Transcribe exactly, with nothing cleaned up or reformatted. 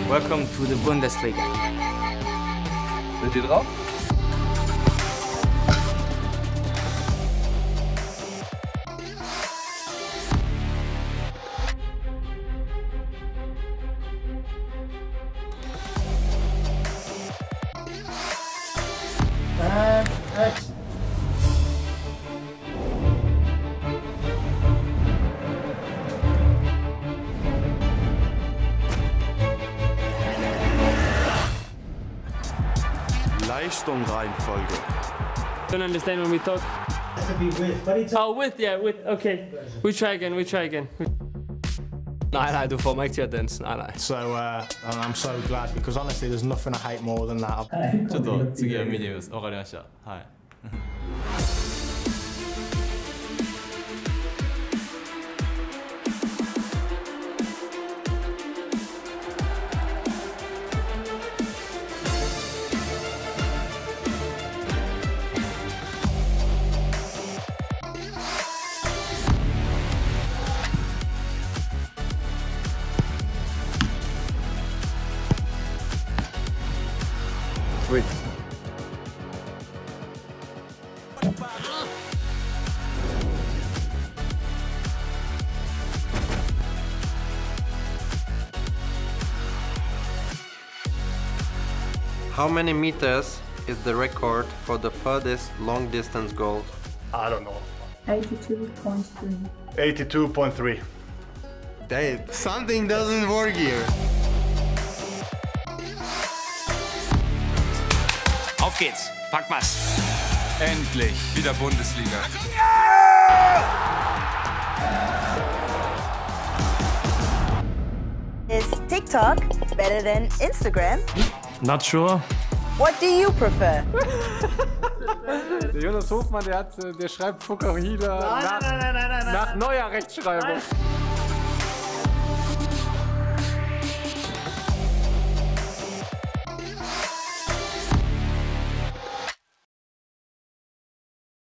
Welcome to the Bundesliga. Sind ihr drauf? And action. Leistung Reihenfolge. Don't understand when we talk. Has to be with, but it's Oh, with, yeah, with, okay. We try again, we try again. Nein, nein, du får mig till att dansa. Nej, nej. So uh, and I'm so glad because honestly, there's nothing I hate more than that. ちょっと次は見てみます。わかりました。はい。 Wait. How many meters is the record for the furthest long distance goal? I don't know. eighty-two point three. eighty-two point three. Dave, something doesn't work here. Auf geht's, pack was! Endlich wieder Bundesliga. Is TikTok better than Instagram? Not sure. What do you prefer? Der Jonas Hofmann, der, hat, der schreibt Fotografiert nach, nein, nein, nein, nein, nein. nach neuer Rechtschreibung.